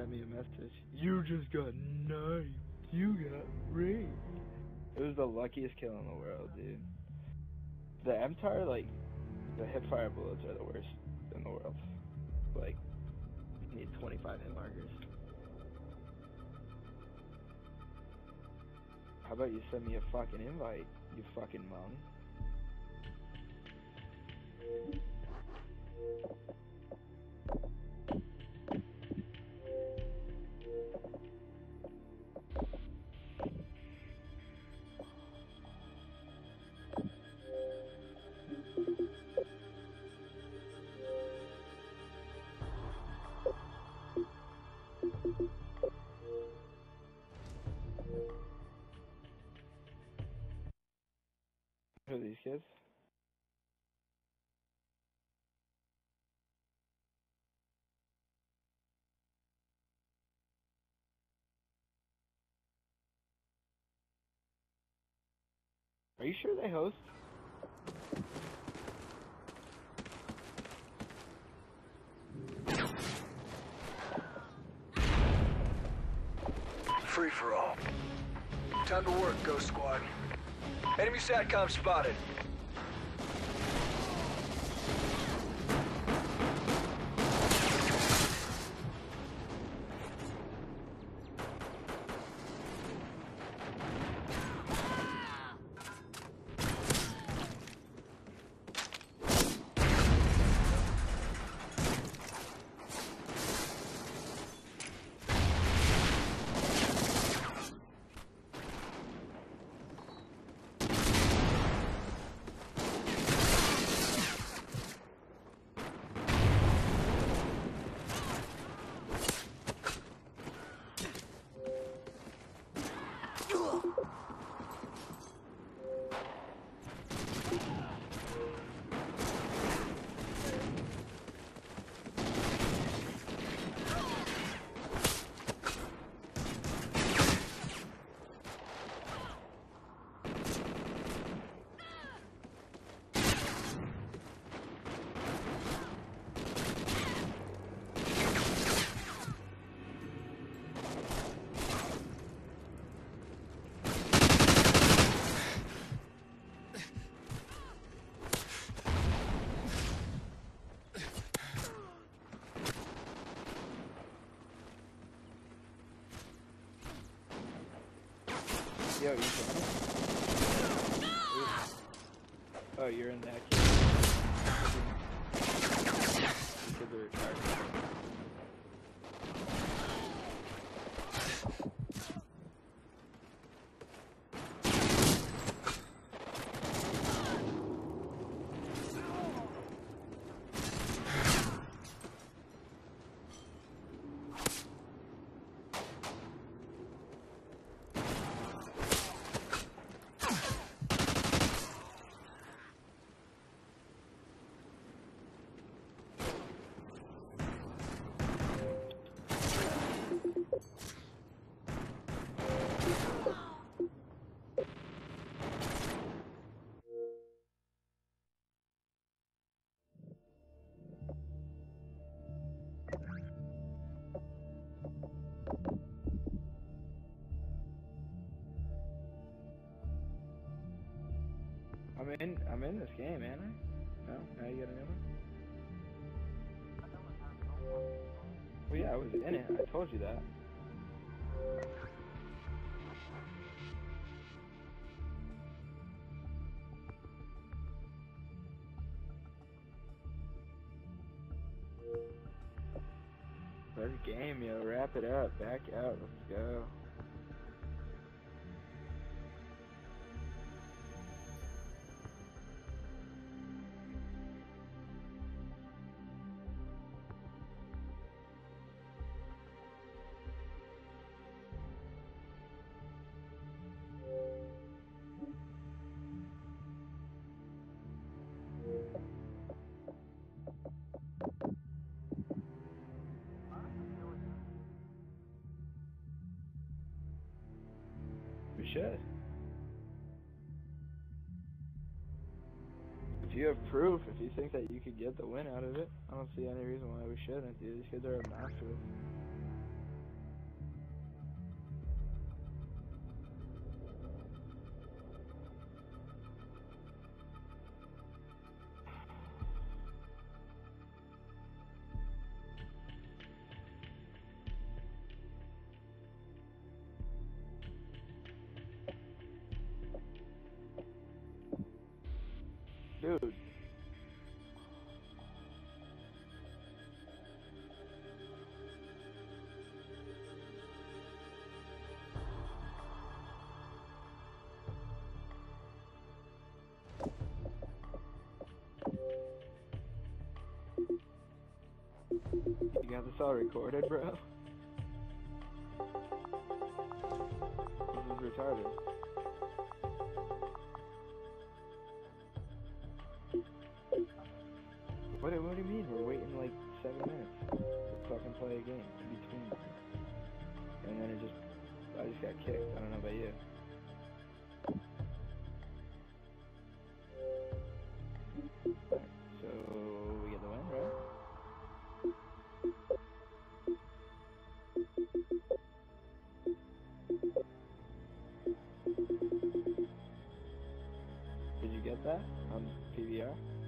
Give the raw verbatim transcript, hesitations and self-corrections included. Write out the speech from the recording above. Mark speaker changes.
Speaker 1: sent me a message. You just got knifed. You got raped. It was the luckiest kill in the world, dude. The M T A R, like, the hipfire bullets are the worst in the world. Like, you need twenty-five hit markers. How about you send me a fucking invite, you fucking mong? Who are these kids? Are you sure they host?
Speaker 2: Free for all. Time to work, Ghost Squad. Enemy SATCOM spotted.
Speaker 1: Yo, you playing? Oh, you're in that kid. These kids are retarded. I'm in, I'm in this game, ain't I? No? Now you got a new one? Well, yeah, I was in it. I told you that. Let's game, yo. Wrap it up. Back out. Let's go. We should. If you have proof, if you think that you could get the win out of it, I don't see any reason why we shouldn't, dude. These kids are obnoxious. Dude. You got this all recorded, bro? This is retarded. What, what do you mean? We're waiting like seven minutes to fucking play a game in between. And then it just, I just got kicked. I don't know about you. Right, so we get the win, right? Did you get that on P V R?